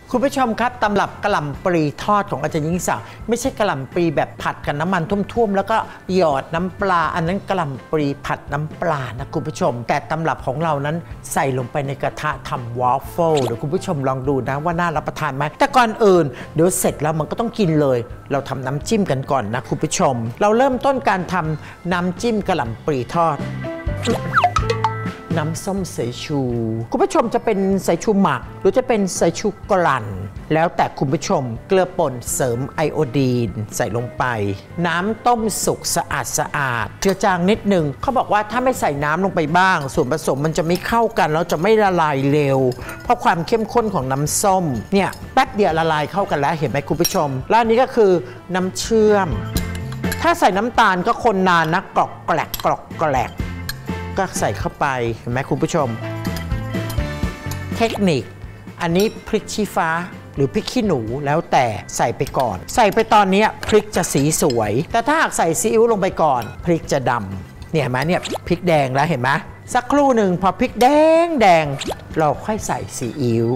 คุณผู้ชมครับตำรับกะหล่ำปลีทอดของอาจารย์ยิ่งศักดิ์ไม่ใช่กะหล่ำปลีแบบผัดกับน้ำมันท่วมๆแล้วก็หยอดน้ำปลาอันนั้นกะหล่ำปลีผัดน้ำปลานะคุณผู้ชมแต่ตำรับของเรานั้นใส่ลงไปในกระทะทำวอฟเฟิลเดี๋ยวคุณผู้ชมลองดูนะว่าน่ารับประทานไหมแต่ก่อนอื่นเดี๋ยวเสร็จแล้วมันก็ต้องกินเลยเราทำน้ำจิ้มกันก่อนนะคุณผู้ชมเราเริ่มต้นการทำน้ำจิ้มกะหล่ำปลีทอดน้ำส้มสายชูคุณผู้ชมจะเป็นสายชูหมักหรือจะเป็นสายชูกลั่นแล้วแต่คุณผู้ชมเกลือป่นเสริมไอโอดีนใส่ลงไปน้ำต้มสุกสะอาดเจือจางนิดนึงเขาบอกว่าถ้าไม่ใส่น้ำลงไปบ้างส่วนผสมมันจะไม่เข้ากันแล้วจะไม่ละลายเร็วเพราะความเข้มข้นของน้ำส้มเนี่ยแป๊บเดียวละลายเข้ากันแล้วเห็นไหมคุณผู้ชมแล้วอันนี้ก็คือน้ำเชื่อมถ้าใส่น้ำตาลก็คนนานนะกรอกแกลกกรอกแกลกก็ใส่เข้าไปเห็นไหมคุณผู้ชมเทคนิคอันนี้พริกชี้ฟ้าหรือพริกขี้หนูแล้วแต่ใส่ไปก่อนใส่ไปตอนนี้พริกจะสีสวยแต่ถ้าหากใส่ซีอิ๊วลงไปก่อนพริกจะดำเนี่ยเห็นไหมเนี่ยพริกแดงแล้วเห็นไหมสักครู่หนึ่งพอพริกแดงเราค่อยใส่ซีอิ๊ว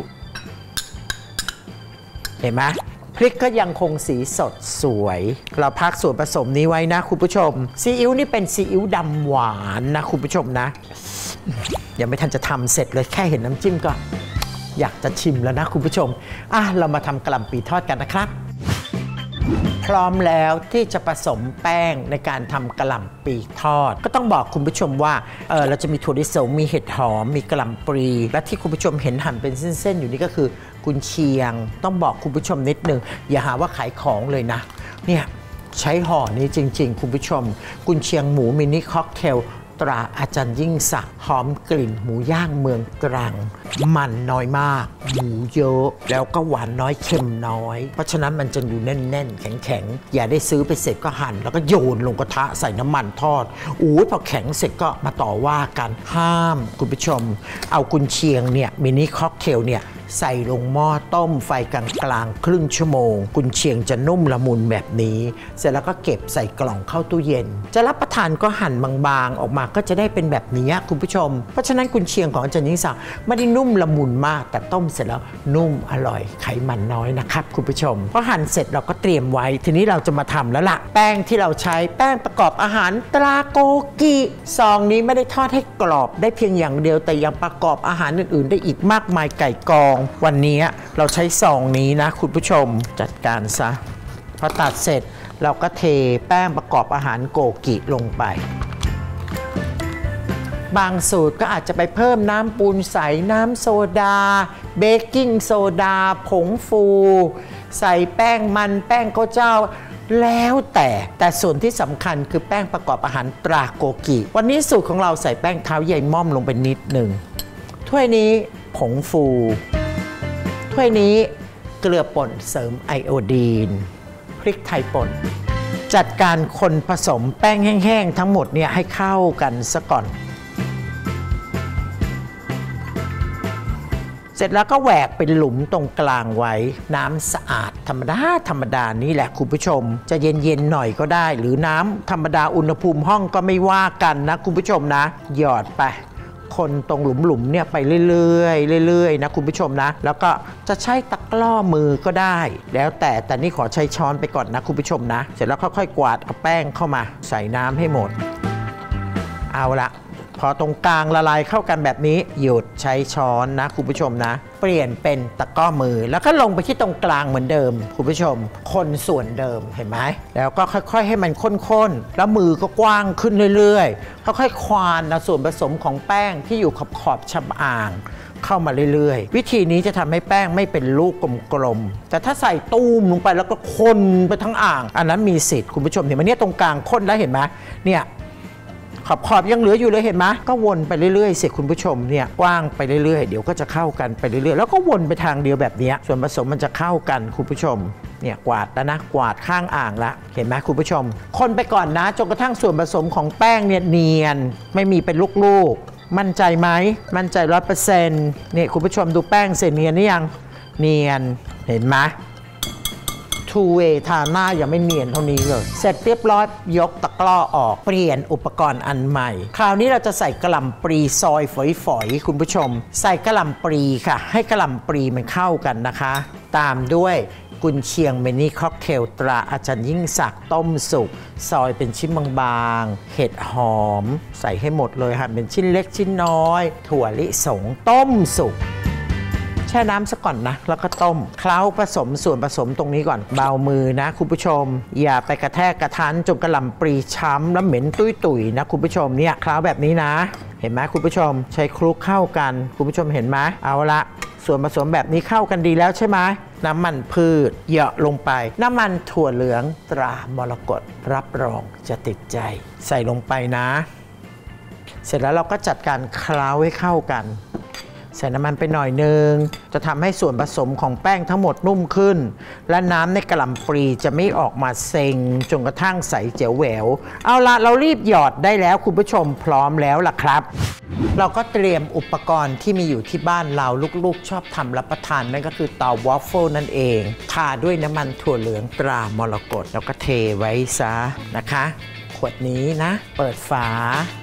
เห็นไหมพริกก็ยังคงสีสดสวยเราพักส่วนผสมนี้ไว้นะคุณผู้ชมซีอิ๊วนี่เป็นซีอิ๊วดำหวานนะคุณผู้ชมนะยังไม่ทันจะทำเสร็จเลยแค่เห็นน้ำจิ้มก็อยากจะชิมแล้วนะคุณผู้ชมเรามาทำกะหล่ำปลีทอดกันนะครับพร้อมแล้วที่จะผสมแป้งในการทำกะหล่ำปลีทอดก็ต้องบอกคุณผู้ชมว่าเราจะมีถั่วลิสงมีเห็ดหอมมีกะหล่ำปลีและที่คุณผู้ชมเห็นหั่นเป็นเส้นๆอยู่นี่ก็คือกุนเชียงต้องบอกคุณผู้ชมนิดนึงอย่าหาว่าขายของเลยนะเนี่ยใช้ห่อนี้จริงๆคุณผู้ชมกุนเชียงหมูมินิค็อกเทลตราอาจารย์ยิ่งศักดิ์หอมกลิ่นหมูย่างเมืองตรังมันน้อยมากหมูเยอะแล้วก็หวานน้อยเค็มน้อยเพราะฉะนั้นมันจะอยู่แน่นๆแข็งๆอย่าได้ซื้อไปเสร็จก็หั่นแล้วก็โยนลงกระทะใส่น้ำมันทอดพอแข็งเสร็จก็มาต่อว่ากันห้ามคุณผู้ชมเอากุนเชียงเนี่ยมินิค็อกเทลเนี่ยใส่ลงหม้อต้มไฟกลางๆครึ่งชั่วโมงกุนเชียงจะนุ่มละมุนแบบนี้เสร็จแล้วก็เก็บใส่กล่องเข้าตู้เย็นจะรับประทานก็หั่นบางๆออกมาก็จะได้เป็นแบบนี้คุณผู้ชมเพราะฉะนั้นกุนเชียงของอาจารย์ยิ่งศักดิ์ไม่ได้นุ่มละมุนมากแต่ต้มเสร็จแล้วนุ่มอร่อยไขมันน้อยนะครับคุณผู้ชมพอหั่นเสร็จเราก็เตรียมไว้ทีนี้เราจะมาทำแล้วล่ะแป้งที่เราใช้แป้งประกอบอาหารตราโกกิซองนี้ไม่ได้ทอดให้กรอบได้เพียงอย่างเดียวแต่ยังประกอบอาหารอื่นๆได้อีกมากมายไก่กองวันนี้เราใช้ซองนี้นะคุณผู้ชมจัดการซะพอตัดเสร็จเราก็เทแป้งประกอบอาหารโกกิลงไปบางสูตรก็อาจจะไปเพิ่มน้ำปูนใสน้ำโซดาเบกกิ้งโซดาผงฟูใส่แป้งมันแป้งข้าวเจ้าแล้วแต่ส่วนที่สำคัญคือแป้งประกอบอาหารตราโกกิวันนี้สูตรของเราใส่แป้งเท้าใยม่อมลงไปนิดหนึ่งถ้วยนี้ผงฟูถ้วยนี้เกลือป่นเสริมไอโอดีนพริกไทยป่นจัดการคนผสมแป้งแห้งๆทั้งหมดเนี่ยให้เข้ากันซะก่อนเสร็จแล้วก็แหวกเป็นหลุมตรงกลางไว้น้ำสะอาดธรรมดานี่แหละคุณผู้ชมจะเย็นๆหน่อยก็ได้หรือน้ำธรรมดาอุณหภูมิห้องก็ไม่ว่ากันนะคุณผู้ชมนะหยอดไปคนตรงหลุมๆเนี่ยไปเรื่อยๆนะคุณผู้ชมนะแล้วก็จะใช้ตะกร้อมือก็ได้แล้วแต่นี่ขอใช้ช้อนไปก่อนนะคุณผู้ชมนะเสร็จแล้วค่อยๆกวาดเอาแป้งเข้ามาใส่น้ำให้หมดเอาละพอตรงกลางละลายเข้ากันแบบนี้หยุดใช้ช้อนนะคุณผู้ชมนะเปลี่ยนเป็นตะกร้อมือแล้วก็ลงไปที่ตรงกลางเหมือนเดิมคุณผู้ชมคนส่วนเดิมเห็นไหมแล้วก็ค่อยๆให้มันข้นๆแล้วมือก็กว้างขึ้นเรื่อยๆค่อยๆควานนะส่วนผสมของแป้งที่อยู่ขอบชำอ่างเข้ามาเรื่อยๆวิธีนี้จะทำให้แป้งไม่เป็นลูกกลมๆแต่ถ้าใส่ตูมลงไปแล้วก็คนไปทั้งอ่างอันนั้นมีสิทธิ์คุณผู้ชมเห็นไหมเนี่ยตรงกลางข้นแล้วเห็นไหมเนี่ยขอบยังเหลืออยู่เลยเห็นไหมก็วนไปเรื่อยๆสิคุณผู้ชมเนี่ยกว้างไปเรื่อยๆเดี๋ยวก็จะเข้ากันไปเรื่อยๆแล้วก็วนไปทางเดียวแบบนี้ส่วนผสมมันจะเข้ากันคุณผู้ชมเนี่ยกวาดแล้วนะกวาดข้างอ่างละเห็นไหมคุณผู้ชมคนไปก่อนนะจนกระทั่งส่วนผสมของแป้งเนี่ยเนียนไม่มีเป็นลูกๆมั่นใจไหมมั่นใจ100%เนี่ยคุณผู้ชมดูแป้งเสร็จเนียนหรือยังเนียนเห็นไหมถทูเวย์ทาหน้ายังไม่เนียนเท่านี้เลยเสร็จเรียบร้อยยกตะกร้อออกเปลี่ยนอุปกรณ์อันใหม่คราวนี้เราจะใส่กะหล่ำปลีซอยฝอยๆคุณผู้ชมใส่กะหล่ำปลีค่ะให้กะหล่ำปลีมันเข้ากันนะคะตามด้วยกุนเชียงเมนี่ค็อกเทลตราอาจารย์ยิ่งศักดิ์ต้มสุกซอยเป็นชิ้นบางๆเห็ดหอมใส่ให้หมดเลยหั่นเป็นชิ้นเล็กชิ้นน้อยถั่วลิสงต้มสุกแช่น้ำซะก่อนนะแล้วก็ต้มเคล้าผสมส่วนผสมตรงนี้ก่อนเบามือนะคุณผู้ชมอย่าไปกระแทกกระทันจนกระหล่ำปลีช้ำแล้วเหม็นตุ้ยๆนะคุณผู้ชมเนี่ยเคล้าแบบนี้นะเห็นไหมคุณผู้ชมใช้คลุกเข้ากันคุณผู้ชมเห็นไหมเอาละส่วนผสมแบบนี้เข้ากันดีแล้วใช่ไหมน้ำมันพืชเหยาะลงไปน้ำมันถั่วเหลืองตรามรกตรับรองจะติดใจใส่ลงไปนะเสร็จแล้วเราก็จัดการเคล้าให้เข้ากันใส่น้ำมันไปหน่อยนึงจะทำให้ส่วนผสมของแป้งทั้งหมดนุ่มขึ้นและน้ำในกะหล่ำปลีจะไม่ออกมาเซ็งจนกระทั่งใสเจ๋วแหววเอาละเรารีบหยอดได้แล้วคุณผู้ชมพร้อมแล้วล่ะครับเราก็เตรียมอุปกรณ์ที่มีอยู่ที่บ้านเราลูกๆชอบทำรับประทานนั่นก็คือเตาวอฟเฟิลนั่นเองทาด้วยน้ำมันถั่วเหลืองตรามรกตแล้วก็เทไว้ซะนะคะขวดนี้นะเปิดฝา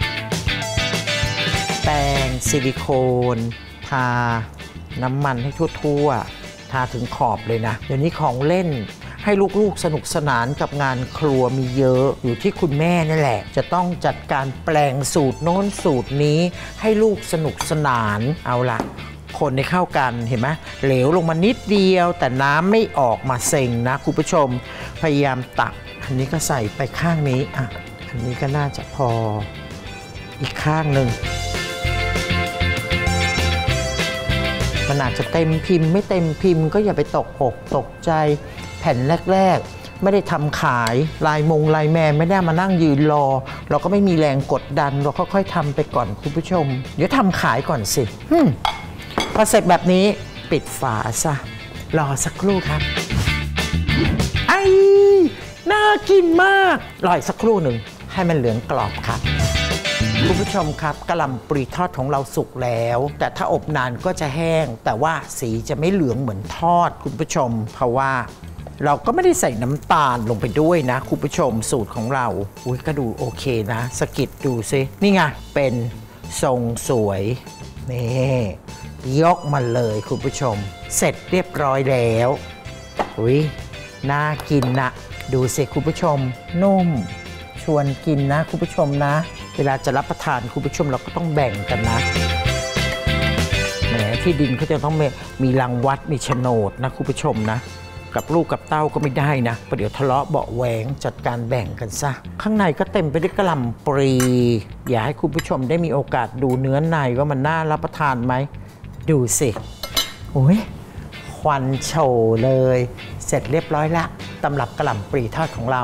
แป้งซิลิโคนทาน้ำมันให้ทั่วๆทาถึงขอบเลยนะเดี๋ยวนี้ของเล่นให้ลูกๆสนุกสนานกับงานครัวมีเยอะอยู่ที่คุณแม่นั่นแหละจะต้องจัดการแปลงสูตรโน้นสูตรนี้ให้ลูกสนุกสนานเอาล่ะคนให้เข้ากันเห็นไหมเหลวลงมานิดเดียวแต่น้ำไม่ออกมาเซ็งนะคุณผู้ชมพยายามตักอันนี้ก็ใส่ไปข้างนี้อ่ะอันนี้ก็น่าจะพออีกข้างหนึ่งมันอาจจะเต็มพิมพ์ไม่เต็มพิมพ์ก็อย่าไปตกอกตกใจแผ่นแรกๆไม่ได้ทำขายลายแมนไม่ได้มานั่งยืนรอเราก็ไม่มีแรงกดดันเราค่อยๆทำไปก่อนคุณผู้ชมเดี๋ยวทำขายก่อนสิพอเสร็จแบบนี้ปิดฝาซะรอสักครู่ครับไอ้น่ากินมากรออีกสักครู่หนึ่งให้มันเหลืองกรอบครับคุณผู้ชมครับกะหล่ำปลีทอดของเราสุกแล้วแต่ถ้าอบนานก็จะแห้งแต่ว่าสีจะไม่เหลืองเหมือนทอดคุณผู้ชมเพราะว่าเราก็ไม่ได้ใส่น้ำตาลลงไปด้วยนะคุณผู้ชมสูตรของเราอุ้ยก็ดูโอเคนะสกิดดูซินี่ไงเป็นทรงสวยนี่ยกมาเลยคุณผู้ชมเสร็จเรียบร้อยแล้วอุ้ยน่ากินนะดูสิคุณผู้ชมนุ่มชวนกินนะคุณผู้ชมนะเวลาจะรับประทานคุณผู้ชมเราก็ต้องแบ่งกันนะแหมที่ดินเขาจะต้องมีรังวัดมีโฉนดนะคุณผู้ชมนะกับลูกกับเต้าก็ไม่ได้นะประเดี๋ยวทะเลาะเบาะแหวงจัดการแบ่งกันซะข้างในก็เต็มไปด้วยกะหล่ำปลีอยากให้คุณผู้ชมได้มีโอกาสดูเนื้อในว่ามันน่ารับประทานไหมดูสิโอ้ยควันโชว์เลยเสร็จเรียบร้อยละตำรับกะหล่ำปลีทอดของเรา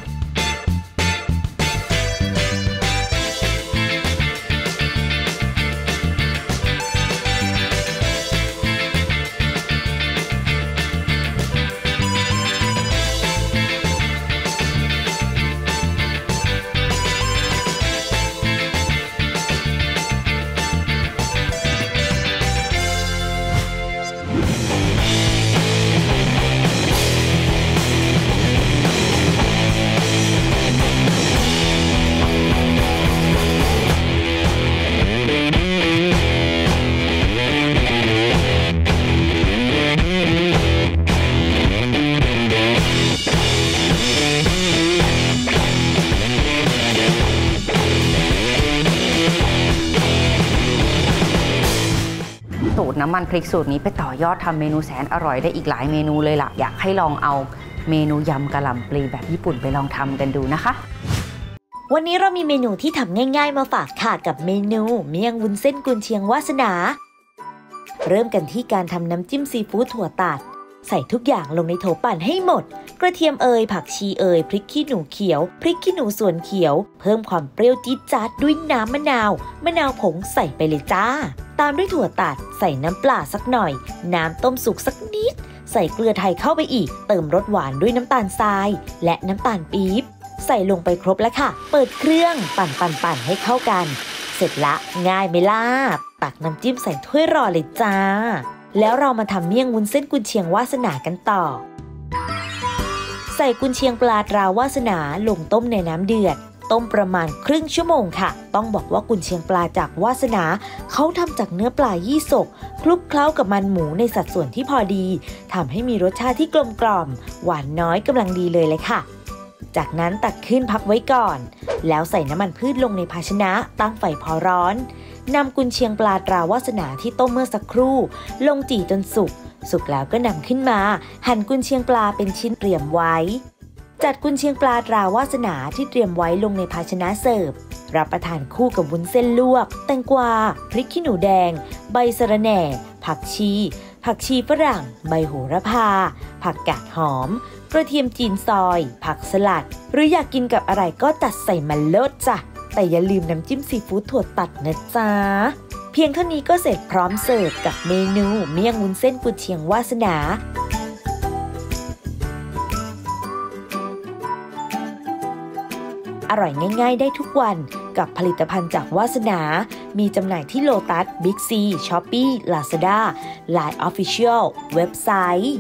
น้ำมันพริกสูตรนี้ไปต่อยอดทำเมนูแสนอร่อยได้อีกหลายเมนูเลยล่ะอยากให้ลองเอาเมนูยำกะหล่ำปลีแบบญี่ปุ่นไปลองทำกันดูนะคะวันนี้เรามีเมนูที่ทำง่ายๆมาฝากค่ะกับเมนูเมี่ยงวุ้นเส้นกุนเชียงวาสนาเริ่มกันที่การทำน้ำจิ้มซีฟู้ดถั่วตัดใส่ทุกอย่างลงในโถปั่นให้หมดกระเทียมผักชีพริกขี้หนูเขียวพริกขี้หนูส่วนเขียวเพิ่มความเปรี้ยวจี๊ดจ๊าดด้วยน้ำมะนาวผงใส่ไปเลยจ้าตามด้วยถั่วตัดใส่น้ำปลาสักหน่อยน้ำต้มสุกสักนิดใส่เกลือไทยเข้าไปอีกเติมรสหวานด้วยน้ำตาลทรายและน้ำตาลปี๊บใส่ลงไปครบแล้วค่ะเปิดเครื่องปั่นให้เข้ากันเสร็จละง่ายไหมล่ะตักน้ำจิ้มใส่ถ้วยรอเลยจ้าแล้วเรามาทำเมี่ยงวุ้นเส้นกุนเชียงวาสนากันต่อใส่กุนเชียงปลาตราวาสนาลงต้มในน้ำเดือดต้มประมาณครึ่งชั่วโมงค่ะต้องบอกว่ากุนเชียงปลาจากวาสนาเขาทำจากเนื้อปลายี่สกคลุกเคล้ากับมันหมูในสัดส่วนที่พอดีทำให้มีรสชาติที่กลมกล่อมหวานน้อยกำลังดีเลยค่ะจากนั้นตักขึ้นพักไว้ก่อนแล้วใส่น้ำมันพืชลงในภาชนะตั้งไฟพอร้อนนำกุนเชียงปลาตราวาสนาที่ต้มเมื่อสักครู่ลงจี่จนสุกแล้วก็นำขึ้นมาหั่นกุนเชียงปลาเป็นชิ้นเตรียมไว้จัดกุนเชียงปลาตราวาสนาที่เตรียมไว้ลงในภาชนะเสิร์ฟรับประทานคู่กับวุ้นเส้นลวกแตงกวาพริกขี้หนูแดงใบสะระแหน่ผักชีฝรั่งใบโหระพาผักกาดหอมกระเทียมจีนซอยผักสลัดหรืออยากกินกับอะไรก็จัดใส่มันเลิศจ้ะแต่อย่าลืมน้ำจิ้มซีฟู้ดถั่วตัดนะจ๊ะเพียงเท่านี้ก็เสร็จพร้อมเสิร์ฟกับเมนูเมี่ยงวุ้นเส้นกุนเชียงวาสนาอร่อยง่ายๆได้ทุกวันกับผลิตภัณฑ์จากวาสนามีจำหน่ายที่โลตัส บิ๊กซี ช้อปปี้ ลาซาด้า LINE Official เว็บไซต์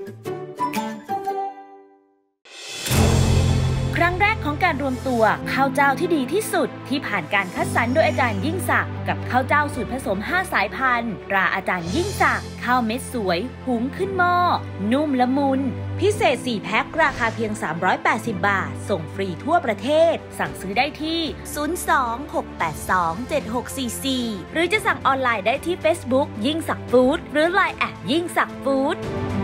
ครั้งแรกของการรวมตัวข้าวเจ้าที่ดีที่สุดที่ผ่านการคัดสรรโดยอาจารย์ยิ่งศักดิ์กับข้าวเจ้าสูตรผสม5สายพันธุ์ตราอาจารย์ยิ่งศักดิ์ข้าวเม็ดสวยหุงขึ้นหม้อนุ่มละมุนพิเศษ4แพ็คราคาเพียง380 บาทส่งฟรีทั่วประเทศสั่งซื้อได้ที่026827644หรือจะสั่งออนไลน์ได้ที่ Facebook ยิ่งศักดิ์ฟู้ดหรือ LINE ยิ่งศักดิ์ฟู้ด